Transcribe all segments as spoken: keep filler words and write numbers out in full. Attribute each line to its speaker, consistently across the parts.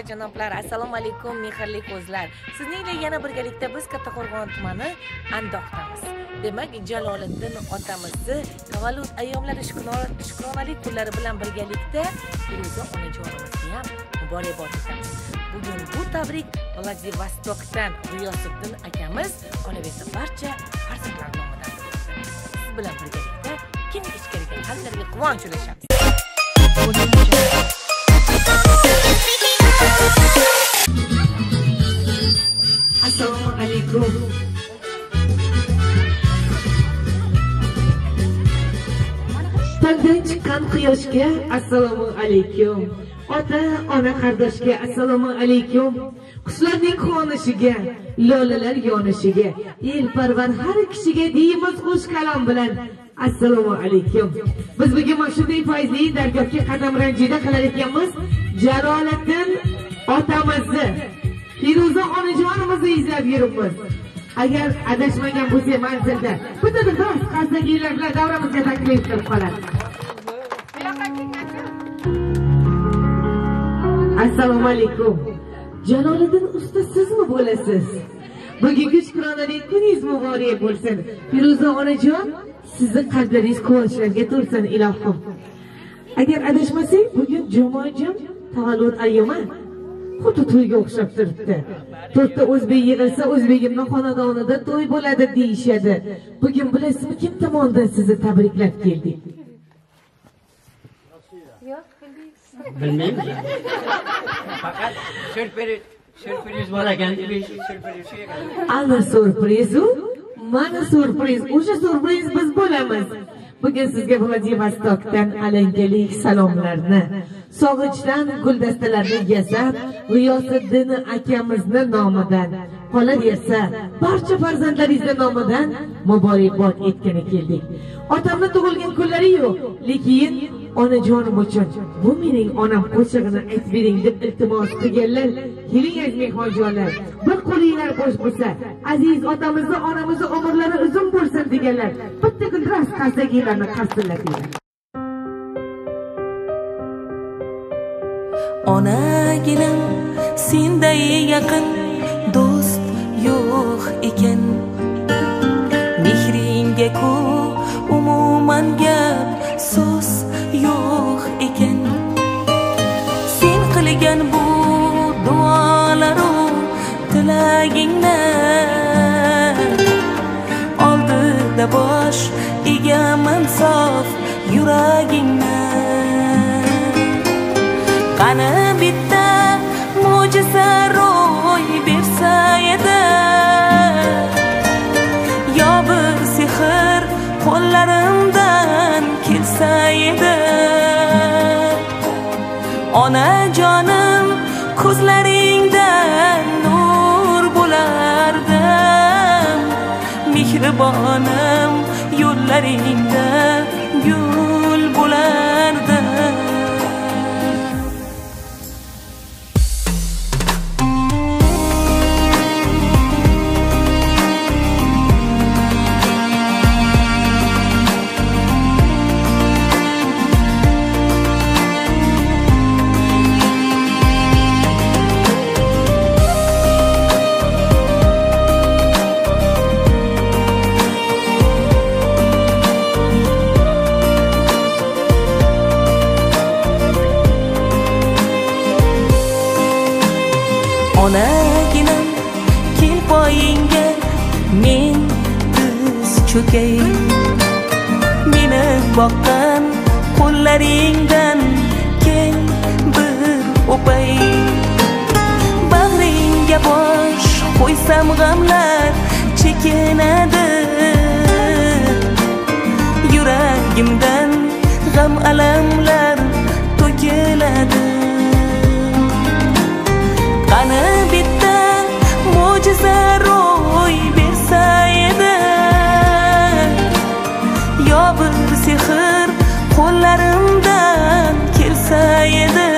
Speaker 1: janoblar, assalomu alaykum mehrli ko'zlar. Sizning bilan yana birgalikda biz Kattaqo'rg'on tumani Andoqdamiz. Demak, Jaloliddin otamizni tavallud ayyomlari shukronalik kunlari bilan birgalikda Firuza onajonimizga ham muborakbod etamiz. Bugun bu tabrik Vladivostokdan G'iyosiddin akamiz qolaversa barcha farzandlar nomidan. Siz bilan birgalikda keng ichkariga qalblarga quvonch ulashamiz. Assalomu alaykum. Tongdan chiqqan quyoshga assalomu alaykum. Ota, ona qardoshga assalomu alaykum. Qushlarning qo'nishiga, lolalar yonishiga, elparvar har kishiga deymiz xush kalom bilan assalomu alaykum. Biz bugun mana shunday fayzli dargohga qadam ranjida qilar ekanmiz. Jaloliddin otamizni, Firuza onajonimizni izlab yuribmiz. Agar adashmagan bo'lsak manzilda bitta biroz qarsakiylar bilan davramizga taklif qilib qoladi. Assalomu alaykum. Jaloliddin usta sizmi bo'lasiz? Bugungi shukronalik kuningiz muborak bo'lsin. Firuza onajon, sizning qalblaringiz quvonchlarga to'lsin ilohim. Agar adashmasak, bugun jumojim tavallud ayyomi xuddi to'yga o'xshab turibdi. To'rtta o'zbek yig'ilsa, o'zbegimning xonadonida to'y bo'ladi deyishadi. Bugun bilasizmi, kim tomonidan sizni tabriklab keldik?
Speaker 2: Yo'q, bildingiz.
Speaker 3: Bilmaymiz. Faqat sürpriz, sürpriz bor ekan, sürpriz shu ekan.
Speaker 1: Ana sürpriz u, mana sürpriz. O'sha sürpriz biz bo'lamiz. Bugun sizga Vladivostokdan alangali salomlarni, sog'inchdan guldastalarni yasab, G'iyosiddin akamizni nomidan, qolaversa barcha farzandlaringizni nomidan muborakbod etgani keldik. Otamni tug'ilgan kunlari yo'q, lekin onajonim uchun bu mening onam qo'shig'ini aytib bering deb iltimos qilganlar. Keling aziz mehmonjonlar, bir qo'linglar bo'sh bo'lsa, aziz otamizni, onamizni umrlari uzun bo'lsin deganlar. Bitta guldiraz qarsakiylarni qarsillatinglar.
Speaker 4: Onaginim senday yaqin do'st yo'q ekan. Mehringga ku umuman gap so'z yo'q ekan. Sen qilgan bu duolaru tilagingni oldida bosh egaman sof yuragingni. Qani bitta mo'jiza ro'y bersa edi, yo bir sehr qo'llarimdan kelsa edi. Onajonim ko'zlaringdan nur bo'lardim, mehribonim yo'llaringda gul bo'lardim. Onaginam kel poyingga men tiz cho'kay, meni boqqan qo'llaringdan kel bir o'pay. Bag'ringga bosh qo'ysam g'amlar chekinadi, yuragimdan g'am alamlar to'kiladi. Qani bitta mo'jiza ro'y bersa edi, yo bir sehr qo'llarimdan kelsa edi.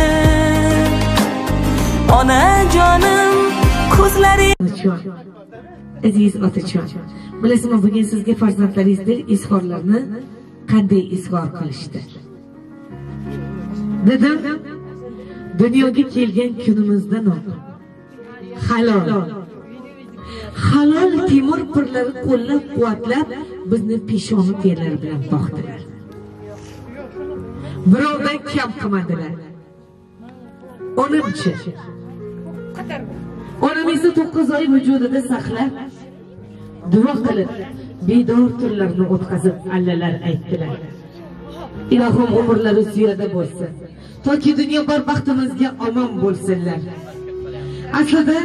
Speaker 4: Onajonim ko'zlaring aziz otajon, bilasizmi bugun sizga farzandlaringizning izhorlarini qanday izhor qilishdi? Dedim,
Speaker 1: dunyoga kelgan kunimizdan halol halol temir pirlari qo'llab quvvatlab bizni peshona terlari bilan boqdilar. Birovdan kam qilmadilar. Onamchi onam esa to'qqiz oy vujudida saqlab duo qilib bedor turlarni o'tkazib allalar aytdilar. Ilohim umrlari ziyoda bo'lsin, toki dunyo barbaxtimizga omon bo'lsinlar. Aslida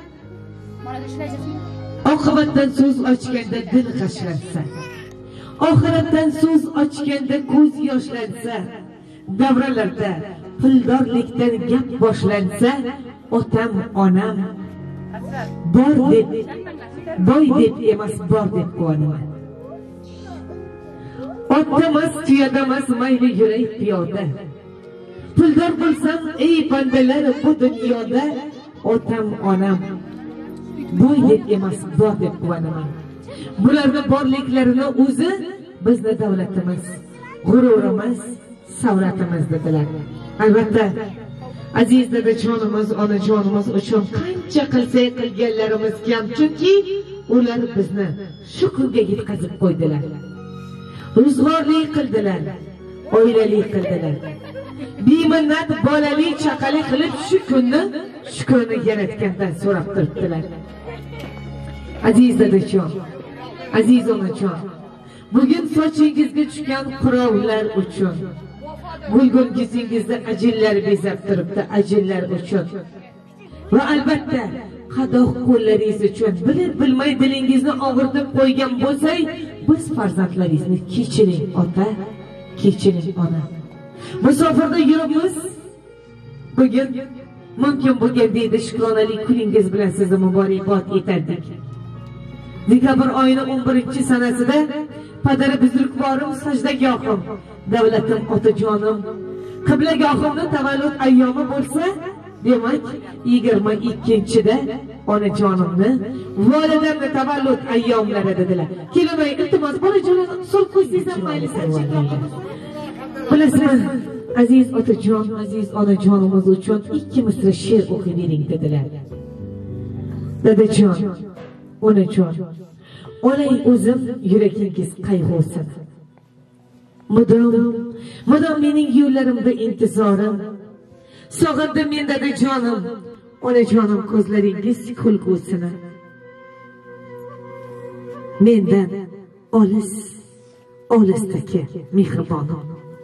Speaker 1: oqibatdan so'z ochganda dil g'ashlansa, oxiratdan so'z ochganda ko'z yoshlansa, davralarda puldorlikdan gap boshlansa, otam onam bor deb, boy deb emas bor deb quvonaman. Otdamas, tuyadamas, mayli yuray piyoda. Puldor bo'lsam, ey bandalar bu dunyoda, otam onam boy deb emas bor deb quvonaman. Bularni borliklarini o'zi bizni davlatimiz, g'ururimiz, savratimiz dedilar. Albatta, aziz dadajonimiz, onajonimiz uchun qancha qilsak qilganlarimiz kam, chunki ular bizni shu kunga yetkazib qo'ydilar. Ro'zg'orli qildilar, oilali qildilar. Beminnat bolali chaqali qilib shu kunni, shu kunni yaratgandan so'rab turibdilar. Aziz dadajon, aziz onajon, bugun sochingizga tushgan qirovlar uchun, gulgungizingizda ajinlar bezab turibdi, ajinlar uchun. Va albatta, qadoq qo'llaringiz uchun bilib bilmay dilingizni og'irtib qo'ygan bo'lsay, biz farzandlaringizni kechiring ota, kechiring ona. Musofirda yuribmiz. Bugun mumkin bo'lgan deydi shukronalik kuningiz bilan sizni muborakbod etardik. Dekabr oyining o'n birinchi sanasida padari buzrukvorim sajdagohim, davlatim otajonim, qiblagohimning tavallud ayyomi bo'lsa, demak yigirma ikkinchida onajonimni, volidamni tavallud ayyomlari dedilar. Kelmay iltimos bolajonim sul qo'ysangiz mayli sanchib. Bilasizmi, aziz otajon, aziz onajonimiz uchun ikki misra she'r o'qib bering dedilar. Dadajon, onajon, olay o'zim yuragingiz qayg'usin. Mudom, mudom mening yo'llarimda intizorim. Sog'indim men dadajonim, onajonim ko'zlaringiz kulgusin. Mendan olis, olisdagi mehribonim.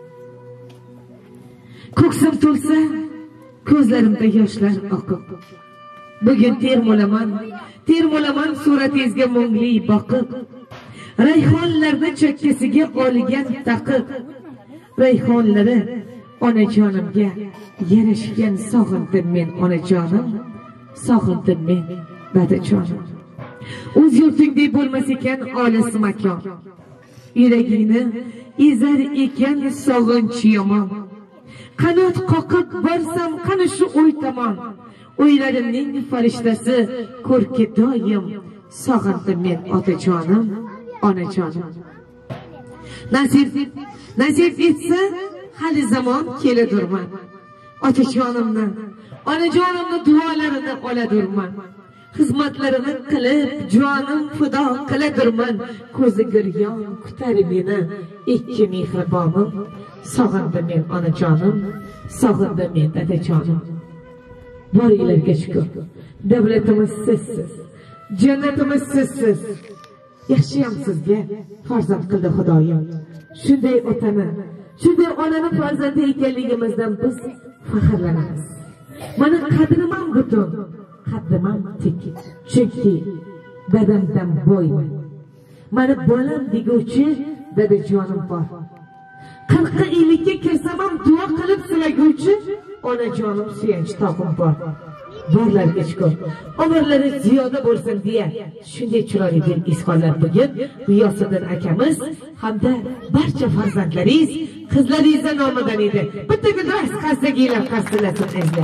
Speaker 1: Ko'ksim to'lsa, ko'zlarimda yoshlar oqib. Bugun termulaman, termulaman suratingizga mungli boqib. Rayhonlarni chakkasiga olgan taqib. Rayhonlari onajonimga yarashgan, sog'indim men onajonim, sog'indim men dadajonim. O'z yurtingdek bo'lmas ekan olis makon. Yuragingni ezar ekan sog'inch yomon. Qanot qoqib borsam qani shu o'y tomon. O'ylarimning farishtasi ko'rki doim, sog'indim men otajonim, onajonim. Nasib, nasib etsa hali zamon keladurman. Otajonimni, onajonimni duolarini oladurman. Xizmatlarini qilib jonim fido qiladurman. Ko'zi giryon kutar meni ikki mehribonim. Sog'indim men onajonim, sog'indim men dadajonim. Boringlarga shukr. Davlatimiz sizsiz, jannatimiz sizsiz. Yaxshiyam sizga farzand qildi Xudoyim. Shunday otani, shunday onani farzandi ekanligimizdan biz faxrlanamiz. Mana qadrim ham butun, qaddim ham tik. Chunki dadamdan boyman. Mana bolam deguvchi dadajonim bor. qirq ellikka kirsam ham duo qilib silaguvchi onajonim suyanch tog'im bor. Borlarga shukr. Umrlari ziyoda bo'lsin deya shunday chiroyli bir izhorlar bugun G'iyosiddin akamiz hamda barcha farzandlaringiz, qizlaringizning nomidan edi. Bitta gulras qarsaginglar qarsilasin azizlar.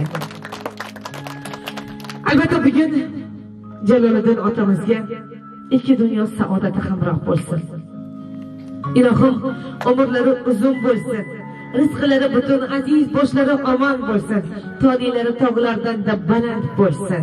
Speaker 1: Albatta bugun Jaloliddin otamizga ikki dunyo saodati hamroh bo'lsin. Ilohim umrlari uzun bo'lsin, rizqlari butun aziz boshlari omon bo'lsin, tolilari tog'lardan da baland bo'lsin,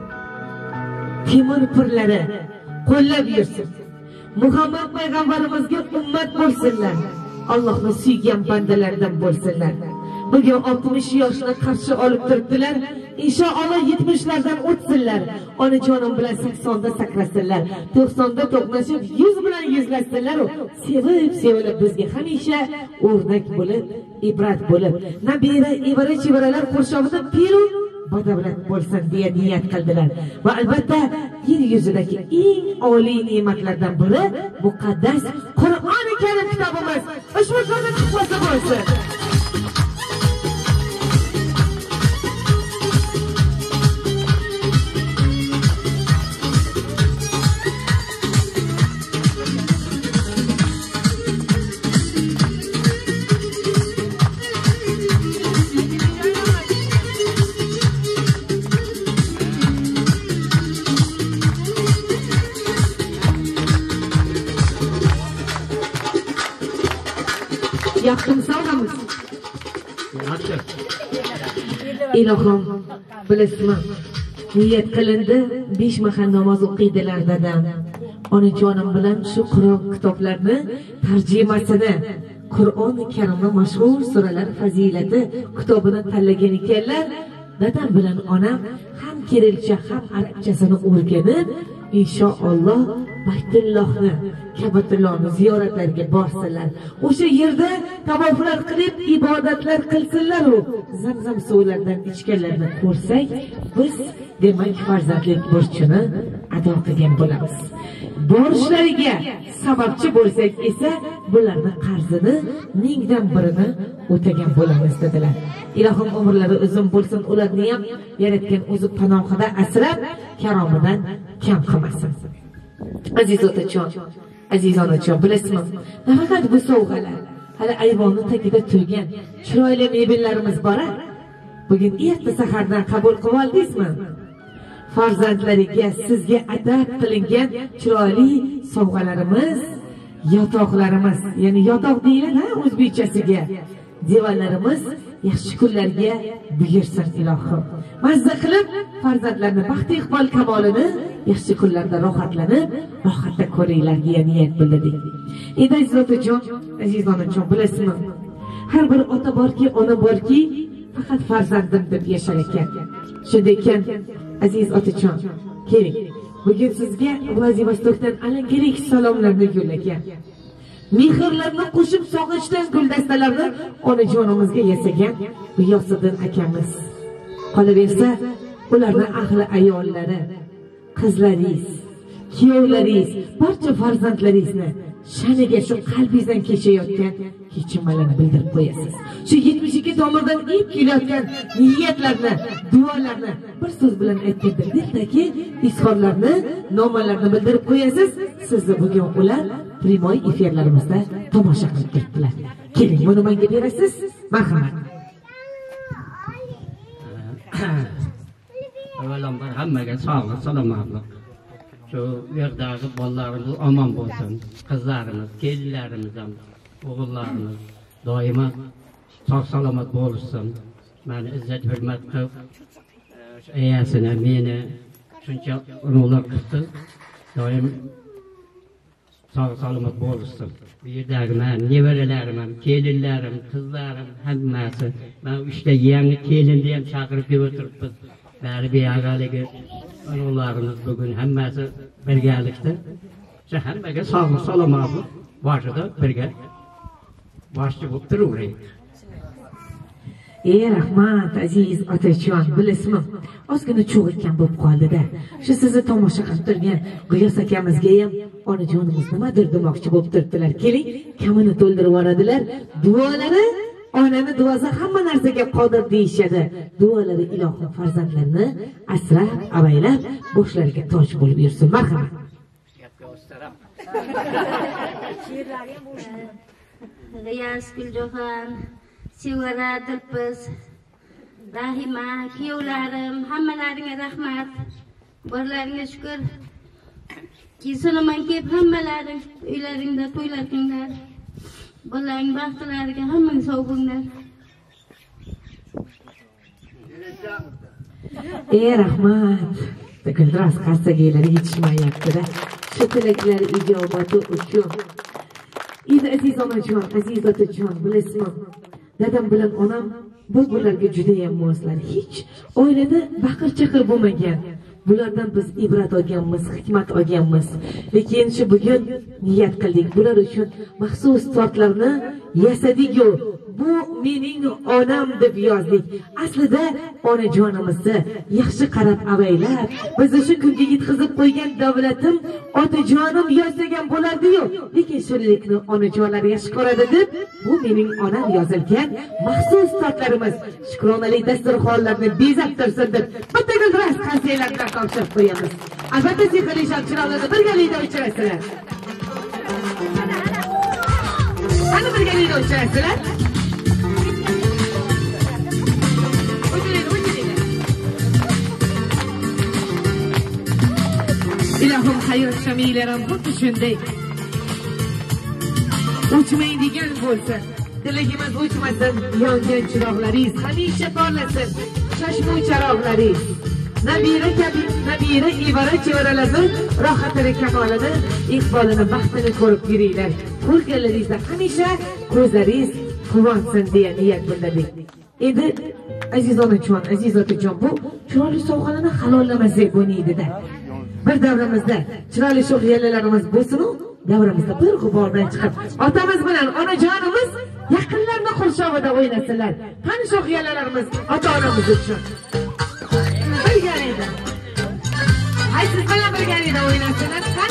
Speaker 1: temir pirlari qo'llab yursin, Muhammad payg'ambarimizga ummat bo'lsinlar, Allohni suygan bandalardan bo'lsinlar. Bugun oltmish yoshni qarshi olib turibdilar. İnşallah yetmişlerden o'tsinlar. Onajonim bilan saksonda sakrasinlar. to'qsonda to'qnashib, yuz bilan yuzlashsinlar. Sevib, sevilib bizga hamisha o'rnak bo'lib, ibrat bo'lib, nabira, evara, chevaralar qurshovida piru badavlat bo'lsin deya niyat qildilar. Va albatta yer yuzidagi eng oliy ne'matlardan biri muqaddas Qur'oni Karim kitobimiz. Ushbu kitob tuhfasi bo'lsin. Yaptım sağlamız. İlohim bilasizmi, niyat qilindi besh mahal namoz o'qiydilar dadam. Onajonim bilan shu Qur'on kitoblarini tarjimasini, Qur'oni Karimning mashhur suralar fazilati kitobini tanlagan ekanlar. Dadam bilan onam ham kirilcha ham arabchasini o'rganib, inshaalloh Baytullohni, Ka'batullohni ziyoratlarga borsinlar. O'sha yerda tavoflar qilib, ibodatlar qilsinlar u. Zamzam suvlaridan ichganlarni ko'rsak, biz demak farzandlik burchini ado qilgan bo'lamiz. Borishlariga sababchi bo'lsak esa, bularning qarzini mingdan birini o'tagan bo'lamiz dedilar. Ilohim umrlari uzun bo'lsin, ularni ham yaratgan o'zi panohida asrab, karomidan kam qilmasin. Aziz otajon, aziz onajon, bilasizmi? Nafaqat bu sovg'alar, hali ayvonni tagida turgan chiroyli mebellarimiz bor. Bugun erta sahardan qabul qilib oldingizmi? Farzandlariga, sizga atab qilingan chiroyli sovg'alarimiz, yotoqlarimiz, ya'ni yotoq deyiladi o'zbekchasiga. Divanlarimiz yaxshi kunlarga buyursin ilohim. Mazza qilib farzandlarni baxti iqbol kamolini yaxshi kunlarda rohatlanib, rohatda ko'ringlar deya niyat bildirdik. Endi aziz otajon, aziz onajon, bilasizmi? Har bir ota borki, ona borki, faqat farzandim deb yashar ekan. Shunday ekan, aziz otajon, keling. Bugun sizga Vladivostokdan alangali salomlarni yo'llagan. Mehrlarni qo'shib sog'inchdan guldastalarni onajonimizga yasagan G'iyosiddin akamiz. Qolaversa, ularning ahli ayollari, qizlaringiz, kuyovlaringiz, barcha farzandlaringizni shaniga shu qalbingizdan kechayotgan kechirmalarni bildirib qo'yasiz. Shu yetmish ikki tomirdan ip kelayotgan niyatlarni, duolarni bir so'z bilan aytganda dildagi izhorlarni, nomalarni bildirib qo'yasiz. Sizni bugun ular primoy efirlarimizda tomosha qilib turibdilar. Keling, buni menga berasiz. Marhamat.
Speaker 3: Avvalambor hammaga sog'lik, salomatlik. Shu yerdagi bolalarimiz omon bo'lsin, qizlarimiz, kelinlarimiz ham, o'g'illarimiz doimo sog' salomat bo'lsin. Meni izzat hurmat qilib, ayasini, meni shuncha ulug'lar qildi. Doim sog' salomat bo'lsin. Bu yerdagi men nevaralarim ham, kelinlarim, qizlarim hammasi. Men uchta yangi kelinni ham chaqirib kelib o'tiribmiz. Bari beyag'aligi ulug'larimiz bugun hammasi birgalikda. Shu hammaga sog'lik, salomatlik boshida birga boshchi bo'lib turaveraylik.
Speaker 1: Ey rahmat aziz otajon, bilasizmi? Ozgina cho'g'ikkan bo'lib qoldi-da. Shu sizni tomosha qilib turgan G'iyos akamizga ham onajonimiz nimadir demoqchi bo'lib turibdilar. Keling, kamini to'ldirib yuboradilar. Duolari, onani duosi hamma narsaga qodir deyishadi. Duolari ilohim farzandlarni asrab, avaylab, boshlariga toj bo'lib yursin. Marhamat.
Speaker 2: G'iyos, Guljohan, Sevara, Dilpiz, Rahima, kuyovlarim, hammalaringga rahmat. Borlaringga shukr. Keyin saloman kelib hammalaring uylaringda to'ylar qilinglar. Bolalarning baxtlariga hammang sog' bo'linglar.
Speaker 1: Ey rahmat. Guldiroz qarsagilari yetishmayapti-da. Shu tilaklar ijobati uchun. Endi aziz onajon, aziz otajon, bilasizmi? Dadam bilan onam bu-bularga juda ham moslar. Hech oilada baqir-chaqir bo'lmagan. Bulardan biz ibrat olganmiz, hikmat olganmiz. Lekin shu bugun niyat qildik. Bular uchun maxsus tortlarni yasadik-ku. Bu mening onam deb yozdik. Aslida onajonimizni yaxshi qarab avaylab, bizni shu kunga yetkazib qo'ygan davlatim otajonim yozagan bo'lardi-yu. Lekin shunlikni onajonlar yaxshi ko'radi deb, bu mening onam yozilgan maxsus tortlarimiz. Shukronalik dasturxonlarni bezab tursin deb bitta guldiroz qarsiylardan topshirib qo'yamiz. Albatta sehrli shamchiroqlarni birgalikda o'chirasizlar. Qani birgalikda o'chirasizlar? Ilohim hayot shamilarim xuddi shunday o'chmaydigan bo'lsin. Tilagimiz o'chmasin, yongan chiroqlaringiz hamisha porlasin. Shoshmay chiroqlaringiz. Nabira kabi, nabira ivara chevaralarni rohatini, kamolini, iqbolini, baxtini ko'rib yuringlar. Ko'rganlaringizda hamisha ko'zlaringiz quvonsin deya niyat bildirdik. Endi aziz onajon, aziz otajon, bu chiroyli sovg'alarni halollamasak bo'lmaydi-da. Bir davramizda chiroyli sho'xyalarimiz bo'lsin-u, davramizda bir g'ubordan chiqib, otamiz bilan onajonimiz yaqinlarni qurshovida o'ynasinlar. Qani sho'xyalarimiz ota-onamiz uchun. Birgalikda. Hay siz bilan birgalikda o'ynasinlar. Qani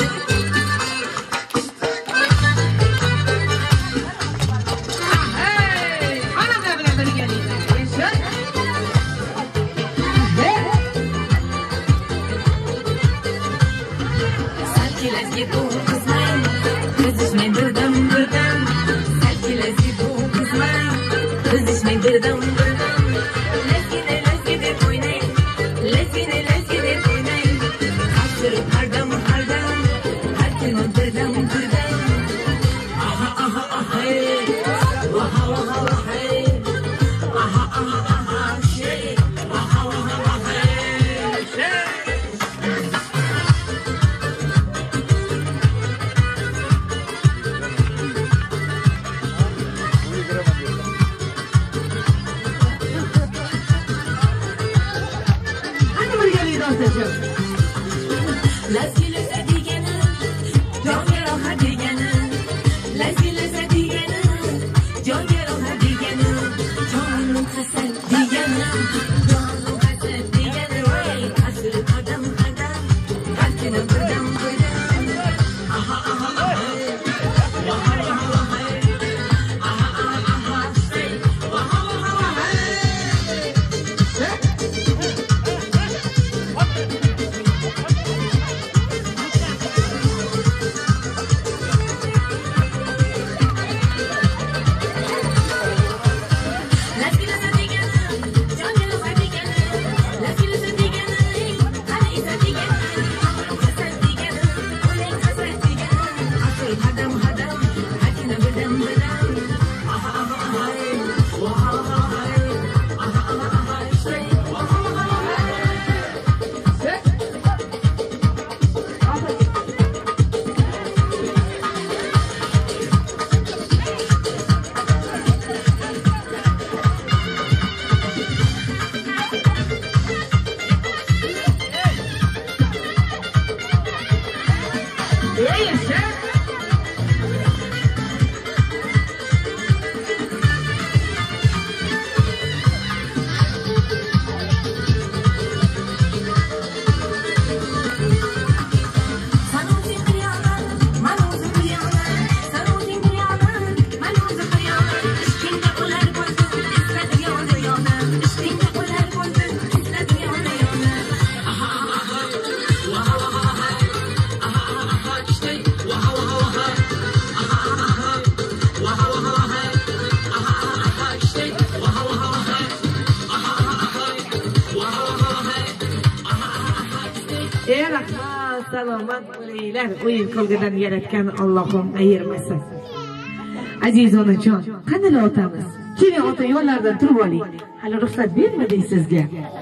Speaker 1: salomat bo'linglar. O'yin kulgidan yaratgan Allohim ayirmasin. Aziz onajon, qanday otamiz? Keling ota yo'llardan turib oling. Hali ruxsat bermadik sizga.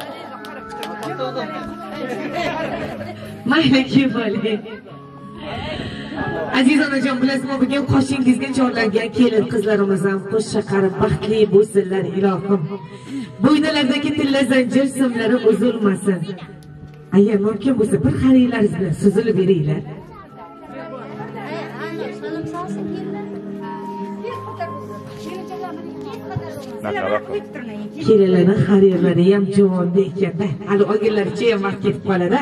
Speaker 1: Mayli kelib oling. Aziz onajon, bilasizmi, bugun qoshingizga chorlangan kelin qizlarimiz ham qo'sh chaqarib baxtli bo'lsinlar ilohim. Bo'ynalardagi tilla zanjir simlari uzilmasin. Agar mumkin bo'lsa bir xaringlaringizni suzilib beringlar. Kelinlarning xarirlari ham juvonda ekan-da. Hali olganlaricha ham vaqt ketib qoladi.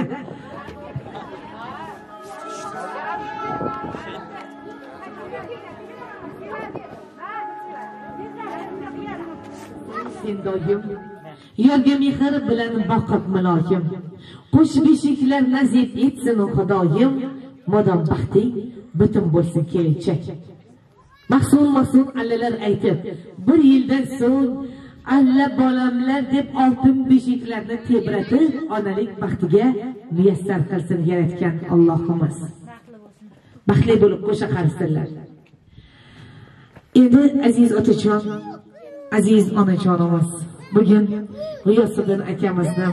Speaker 1: Sendoyim, yerga mehr bilan boqib muloyim. Qo'sh beshiklar nasib etsin Xudoyim, modam baxting butun bo'lsin kelajak. Mahsun mahsun allalar aytib, bir yildan so'ng alla bolamlar deb oltin beshiklarni tebratib, onalik baxtiga muyassar qilsin yaratgan Allohimiz. Baxtli bo'lib qo'sha qarsinlar. Endi aziz otajon, aziz onajonimiz, bugun G'iyosiddin akamizni,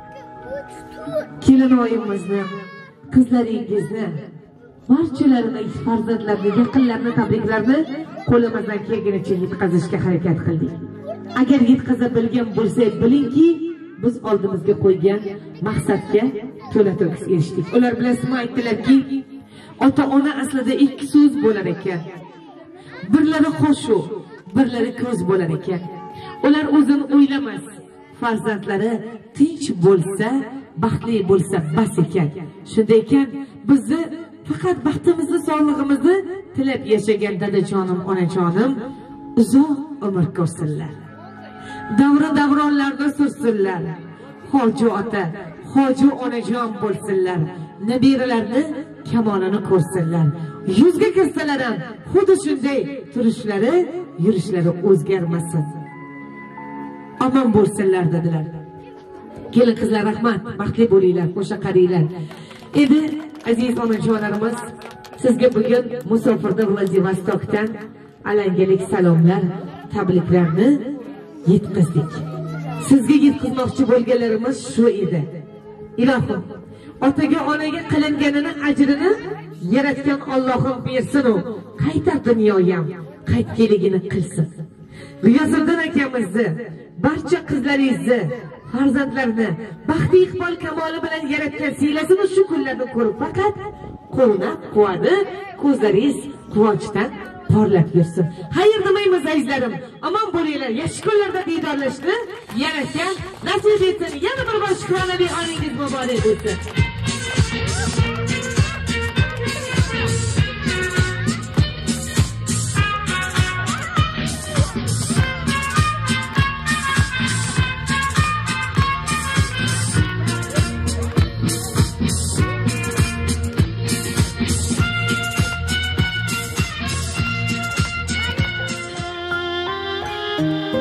Speaker 1: kelinoyimizni, qizlaringizni, barchalarini, farzandlarini, yaqinlarini, tabriklarni qo'limizdan kelganicha yetkazishga harakat qildik. Agar yetkaza bilgan bo'lsak, bilingki, biz oldimizga qo'ygan maqsadga to'la to'kis erishdik. Ular bilasizmi, aytdilarki, ota-ona aslida ikki so'z bo'lar ekan. Birlari qoshu, birlari ko'z bo'lar ekan. Ular o'zini o'ylamas, farzandlari tinch bo'lsa, baxtli bo'lsa bas ekan. Shunday ekan, bizni faqat baxtimizni, sog'lig'imizni tilab yashagan dadajonim, onajonim uzoq umr ko'rsinlar. Davra davronlarda sursinlar. Hoji ota, hoji onajon bo'lsinlar. Nabiralarni kamolini ko'rsinlar. Yuzga kirsalar ham xuddi shunday turishlari, yurishlari o'zgarmasin. Omon bo'lsinlar dedilar. Kelin qizlar, rahmat, baxtli bo'linglar, qo'sha qaranglar. Endi aziz onajonlarimiz, sizga bugun Musofirda Vladivostokdan alangalik salomlar, tabriklarni yetkazdik. Sizga yetkazmoqchi bo'lganlarimiz shu edi. Ilohim, otaga onaga qilinganini ajrini yaratgan Allohim bersin u. Qaytar dunyoga ham qaytkeligini qilsin. G'iyosiddin akamizni, barcha qizlaringizni, farzandlarni baxti iqbol kamoli bilan yaratgan siylasin shu kunlarni ko'rib faqat quvonib, quvadi, ko'zlaringiz quvonchdan porlab yursin. Xayr demaymiz azizlarim. Omon bo'linglar. Yaxshi kunlarda diydorlashni yaratgan nasib etsin. Yana bir bor shukronali oningiz muborak bo'lsin.
Speaker 5: Thank you.